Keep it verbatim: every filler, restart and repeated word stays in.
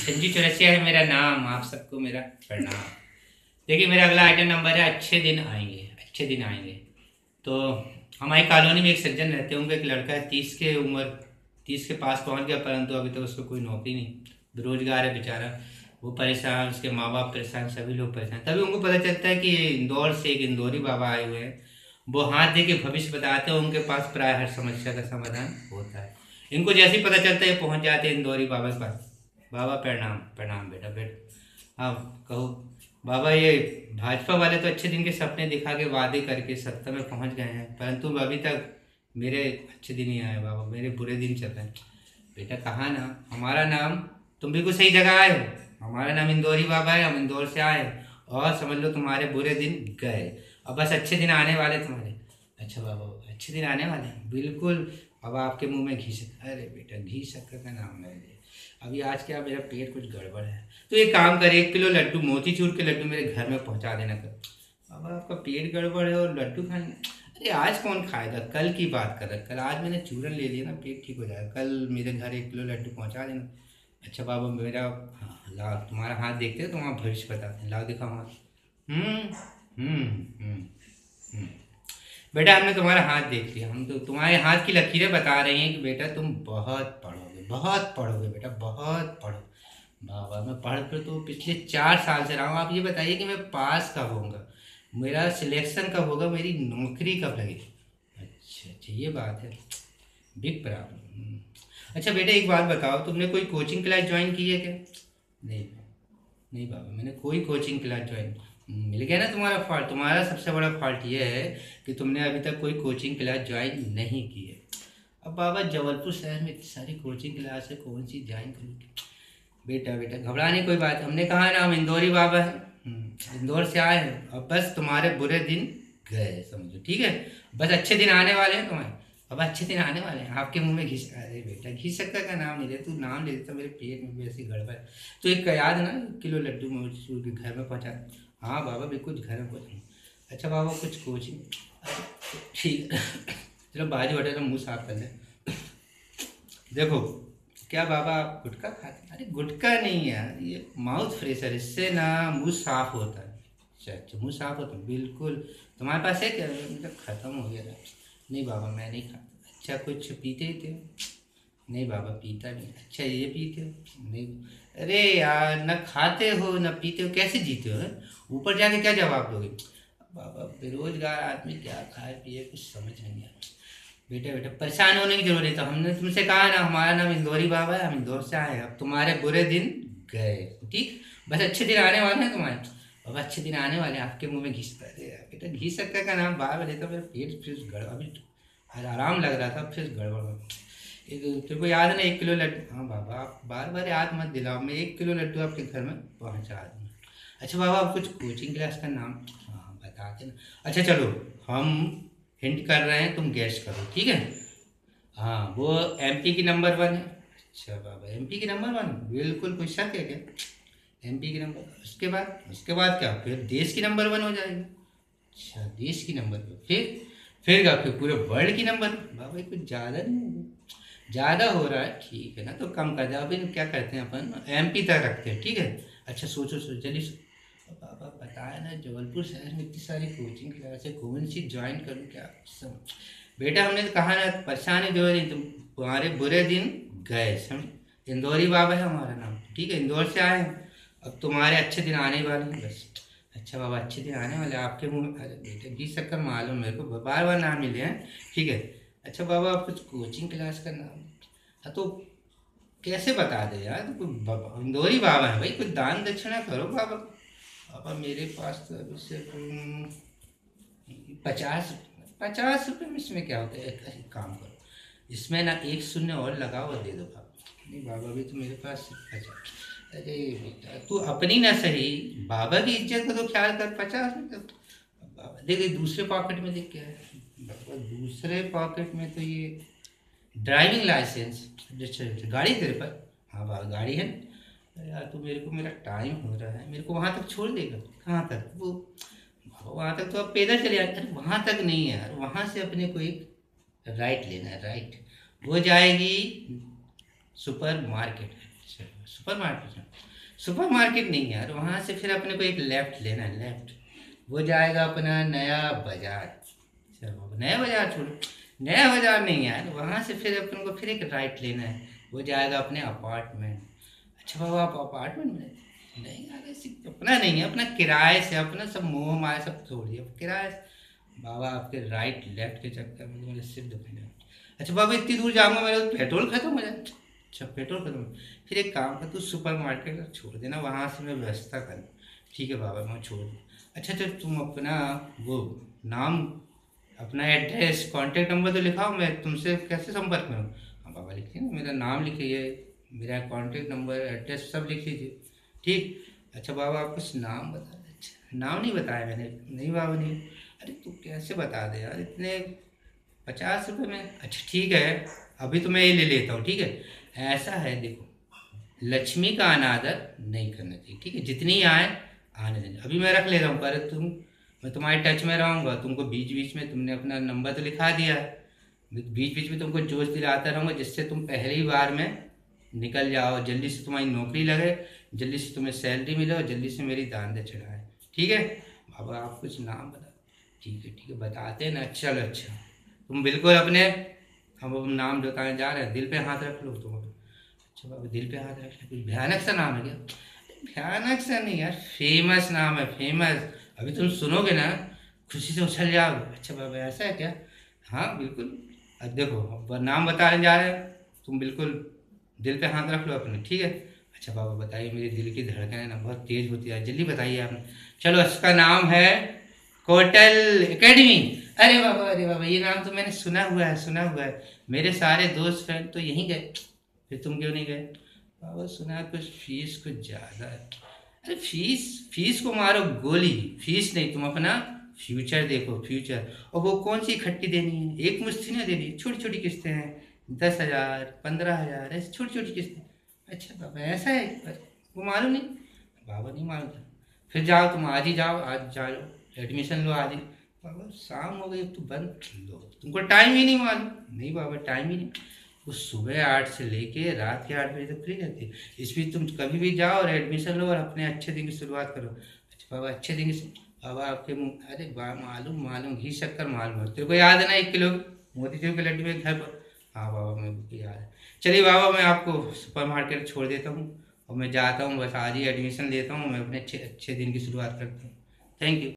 संजू चौरसिया है मेरा नाम। आप सबको मेरा प्रणाम। देखिए, मेरा अगला आइटम नंबर है अच्छे दिन आएंगे। अच्छे दिन आएंगे तो हमारी कॉलोनी में एक सज्जन रहते हैं। उनका एक लड़का है, तीस के उम्र तीस के पास पहुंच गया, परंतु अभी तक तो उसको कोई नौकरी नहीं, बेरोजगार है बेचारा। वो परेशान, उसके माँ बाप परेशान, सभी लोग परेशान। तभी उनको पता चलता है कि इंदौर से एक इंदौरी बाबा आए हुए हैं। वो हाथ दे के भविष्य बताते हैं। उनके पास प्राय हर समस्या का समाधान होता है। इनको जैसे ही पता चलता है पहुंच जाते हैं इंदौरी बाबा के पास। बाबा प्रणाम। प्रणाम बेटा, बेटा हाँ कहो। बाबा, ये भाजपा वाले तो अच्छे दिन के सपने दिखा के वादे करके सत्ता में पहुंच गए हैं, परंतु अभी तक मेरे अच्छे दिन ही आए बाबा, मेरे बुरे दिन चल रहे हैं। बेटा कहाँ ना, हमारा नाम, तुम बिल्कुल सही जगह आए हो। हमारा नाम इंदौरी बाबा है, हम इंदौर से आए हैं, और समझ लो तुम्हारे बुरे दिन गए, अब बस अच्छे दिन आने वाले तुम्हारे। अच्छा बाबा, अच्छे दिन आने वाले हैं बिल्कुल। अब आपके मुंह में घी शक्कर, अरे बेटा घी शक्कर का नाम ले ले। अभी आज क्या, मेरा पेट कुछ गड़बड़ है, तो एक काम कर, एक किलो लड्डू, मोतीचूर के लड्डू मेरे घर में पहुंचा देना कर। बाबा आपका पेट गड़बड़ है और लड्डू खाने, अरे आज कौन खाएगा, कल की बात कर रहा, कल। आज मैंने चूरन ले लिया ना, पेट ठीक हो जाएगा। कल मेरे घर एक किलो लड्डू पहुंचा देना। अच्छा बाबा मेरा, हाँ लाओ तुम्हारा हाथ देखते हो, तुम्हारा भविष्य बताते हैं, लाओ दिखाओ हाथ। हम्म हम्म हम्म हम्म। बेटा हमने तुम्हारा हाथ देख लिया, हम तो तुम्हारे हाथ की लकीरें बता रही हैं कि बेटा तुम बहुत पढ़ोगे, बहुत पढ़ोगे बेटा, बहुत पढ़ो। बाबा मैं पढ़ कर तो पिछले चार साल से रहा हूँ। आप ये बताइए कि मैं पास कब होऊंगा, मेरा सिलेक्शन कब होगा, मेरी नौकरी कब लगेगी। अच्छा अच्छा, ये बात है, बिग प्रॉब्लम। अच्छा बेटा एक बात बताओ, तुमने कोई कोचिंग क्लास ज्वाइन की है क्या? नहीं, नहीं बाबा मैंने कोई कोचिंग क्लास ज्वाइन, मिल गया ना तुम्हारा फॉल्ट। तुम्हारा सबसे बड़ा फॉल्ट ये है कि तुमने अभी तक कोई कोचिंग क्लास ज्वाइन नहीं की है। अब बाबा जबलपुर शहर में इतनी सारी कोचिंग क्लास है, कौन सी ज्वाइन करूँगी? बेटा बेटा घबराने कोई बात, हमने कहा ना हम इंदौरी बाबा हैं, हम्म, इंदौर से आए हैं। अब बस तुम्हारे बुरे दिन गए समझो, ठीक है? बस अच्छे दिन आने वाले हैं तुम्हारे। अब अच्छे दिन आने वाले हैं, आपके मुंह में घिस, अरे बेटा घी शक्कर का नाम नहीं ले, तू नाम ले लेता, मेरे पेट में भी ऐसी गड़बड़ है। तो एक याद है ना, किलो लड्डू मोतीचूर के घर में पहुँचा। हाँ बाबा बिल्कुल घर में पहुँचा। अच्छा बाबा कुछ कोचिंग, ठीक है। चलो बाजू हटे तो मुँह साफ कर ले। देखो क्या बाबा आप गुटखा खाते हैं? अरे गुटखा नहीं यार, ये माउथ फ्रेशर, इससे ना मुंह साफ होता है। अच्छा अच्छा, मुंह साफ होता है बिल्कुल। तुम्हारे पास है क्या? मतलब खत्म हो गया था। नहीं बाबा मैं नहीं खाता। अच्छा कुछ पीते ही थे? नहीं बाबा पीता नहीं। अच्छा ये पीते हो? नहीं। अरे यार, न खाते हो न पीते हो, कैसे जीते हो? हैं? ऊपर जाके क्या जवाब दोगे? बाबा बेरोजगार आदमी क्या खाए पिए, कुछ समझ नहीं आता। बेटा बेटा परेशान होने की जरूरत नहीं, तो हमने तुमसे कहा ना हमारा नाम इंदौरी बाबा है, हम इंदौर से आए हैं। अब तुम्हारे बुरे दिन गए, ठीक? बस अच्छे दिन आने वाले हैं तुम्हारे। अब अच्छे दिन आने वाले हैं, आपके मुंह में घी शक्कर, बेटा घी शक्कर का नाम बार बार लेता, मेरा पेट फिर गड़, अभी आराम लग रहा था फिर गड़बड़ हो गया। एक तेरे को याद है ना एक किलो लड्डू, हाँ बाबा आप बार बार याद मत दिलाओ, मैं एक किलो लड्डू आपके घर में पहुंचा दूँ। अच्छा बाबा आप कुछ कोचिंग क्लास का नाम, हाँ बता देना। अच्छा चलो हम हिंट कर रहे हैं, तुम गैस करो, ठीक है? हाँ वो एमपी की नंबर वन है। अच्छा बाबा एमपी की नंबर वन, बिल्कुल कोई शक है क्या? एमपी की नंबर, उसके बाद उसके बाद क्या, फिर देश की नंबर वन हो जाएगी। अच्छा देश की नंबर वन, फिर फिर क्या, फिर पूरे वर्ल्ड की नंबर। बाबा ये कुछ ज़्यादा नहीं है? ज़्यादा हो रहा है, ठीक है ना, तो कम कर दे। अभी क्या करते हैं अपन, एमपी तक रखते हैं, ठीक है? अच्छा सोचो सोचो जल्दी सो। पापा बताया ना जबलपुर शहर में इतनी सारी कोचिंग क्लास है, कौन सी ज्वाइन करूँ क्या सम... बेटा हमने तो कहा ना परेशानी जो है, तुम तुम्हारे बुरे दिन गए समझ। इंदौरी बाबा है हमारा नाम, ठीक है? इंदौर से आए हैं, अब तुम्हारे अच्छे दिन आने वाले हैं बस। अच्छा बाबा अच्छे दिन आने वाले आपके मुँह में, अरे बेटा बीस शक्कर मालूम मेरे को, बार बार नाम मिले हैं, ठीक है? अच्छा बाबा आप कुछ कोचिंग क्लास का नाम, हाँ तो कैसे बता दे यार, तो बाबा इंदौरी बाबा है भाई, कुछ दान दक्षिणा करो बाबा। बाबा मेरे पास तो अभी सिर्फ पचास पचास रुपये में, इसमें क्या होता है, एक एक काम करो इसमें ना एक शून्य और लगाओ और दे दो बाबा। नहीं बाबा अभी तो मेरे पास सिर्फ पचास। अरे बेटा तू अपनी ना सही, बाबा की इज्जत का तो ख्याल कर, पचास में तो बाबा देख दूसरे पॉकेट में देख क्या है बाबा, दूसरे पॉकेट में तो ये ड्राइविंग लाइसेंस। अच्छा अच्छा गाड़ी तेरे पास, हाँ बाबा गाड़ी है। अरे यार तो मेरे को, मेरा टाइम हो रहा है, मेरे को वहाँ तक छोड़ देगा? कहाँ तक वो, वहाँ तक तो आप पैदल चले जाते। अरे वहाँ तक नहीं है यार, वहाँ से अपने को एक राइट लेना है, राइट वो जाएगी supermarket. Supermarket, supermarket नहीं यार, वहाँ से फिर अपने को एक लेफ्ट लेना है, लेफ्ट वो जाएगा अपना नया बाजार। चलो नया बाजार छोड़ो, नया बाजार नहीं यार, वहाँ से फिर अपन को फिर एक राइट लेना है, वो जाएगा अपने अपार्टमेंट। अच्छा बाबा आप अपार्टमेंट में नहीं यार, ऐसी अपना नहीं है, अपना किराए से, अपना सब मोह माया सब छोड़ दिया किराए से। बाबा आपके राइट लेफ्ट के चक्कर में तो मेरे सिर दुखने लगा। अच्छा बाबा इतनी दूर जाऊँगा, मेरा तो पेट्रोल खत्म हो जाए। अच्छा पेट्रोल खत्म, फिर एक काम कर, तू सुपर मार्केट छोड़ देना, वहाँ से मैं व्यवस्था कर। ठीक है बाबा मैं छोड़ दूँ। अच्छा तो तुम अपना वो नाम, अपना एड्रेस, कांटेक्ट नंबर तो लिखाओ, मैं तुमसे कैसे संपर्क करूँ। हाँ बाबा लिखिए ना, मेरा नाम लिखिए, मेरा कांटेक्ट नंबर एड्रेस सब लिख लीजिए। ठीक। अच्छा बाबा आप कुछ नाम बता दें। अच्छा नाम नहीं बताया मैंने, नहीं बाबा नहीं। अरे तू कैसे बता दे यार, इतने पचास रुपये में। अच्छा ठीक है अभी तो मैं ये ले लेता हूँ। ठीक है ऐसा है देखो, लक्ष्मी का अनादर नहीं करना चाहिए, ठीक है, जितनी आए आने देना। अभी मैं रख ले रहा हूँ, पर तुम, मैं तुम्हारे टच में रहूँगा, तुमको बीच बीच में तुमने अपना नंबर तो लिखा दिया, बीच बीच में तुमको जोश दिलाता रहूँगा, जिससे तुम पहली बार में निकल जाओ, जल्दी से तुम्हारी नौकरी लगे, जल्दी से तुम्हें सैलरी मिले और जल्दी से मेरी दान दक्षिणा आए। ठीक है बाबा आप कुछ नाम बता। ठीक है ठीक है बताते हैं ना। चलो अच्छा तुम बिल्कुल अपने, हम अब नाम बताने जा रहे हैं, दिल पे हाथ रख लो तुम। अच्छा बाबा दिल पे हाथ रख लो, कुछ भयानक सा नाम है क्या। भयानक सा नहीं यार, फेमस नाम है, फेमस। अभी तुम सुनोगे ना खुशी से उछल जाओगे। अच्छा बाबा ऐसा है क्या। हाँ बिल्कुल। अब देखो अब नाम बताने जा रहे हैं, तुम बिल्कुल दिल पे हाथ रख लो अपने। ठीक है अच्छा बाबा बताइए, मेरे दिल की धड़कन ना बहुत तेज होती है, जल्दी बताइए आपने। चलो इसका नाम है कोटल एकेडमी। अरे बाबा अरे बाबा ये नाम तो मैंने सुना हुआ है, सुना हुआ है, मेरे सारे दोस्त फ्रेंड तो यहीं गए, फिर तुम क्यों नहीं गए। बाबा सुना कुछ फीस कुछ ज़्यादा है। अरे फीस, फीस को मारो गोली, फीस नहीं, तुम अपना फ्यूचर देखो, फ्यूचर। और वो कौन सी इकट्ठी देनी है, एक मुश्ती ना देनी, छोटी छोटी किस्तें हैं, दस हज़ार पंद्रह हज़ार ऐसी छोटी छोटी किस्तें। अच्छा बाबा ऐसा है, वो मालूम नहीं। बाबा नहीं मालूम था। फिर जाओ तुम आज ही जाओ, आज जाओ एडमिशन लो आज ही। बाबा शाम हो गई अब तो बंद लो, तुमको टाइम ही नहीं मालूम। नहीं बाबा टाइम ही नहीं, वो सुबह आठ से लेके रात के आठ बजे तक फ्री रहती है, इस बीच तुम कभी भी जाओ और एडमिशन लो और अपने अच्छे दिन की शुरुआत करो। अच्छा बाबा अच्छे दिन की, बाबा आपके मुँह, अरे बा मालूम मालूम घी शक्कर मालूम है तेरे को, याद है ना एक किलो मोतीचूर के लड्डू में घर पर। हाँ बाबा मेरे को याद है। चलिए बाबा मैं आपको सुपर मार्केट छोड़ देता हूँ और मैं जाता हूँ, बस आज ही एडमिशन लेता हूँ, मैं अपने अच्छे अच्छे दिन की शुरुआत करता हूँ। Thank you.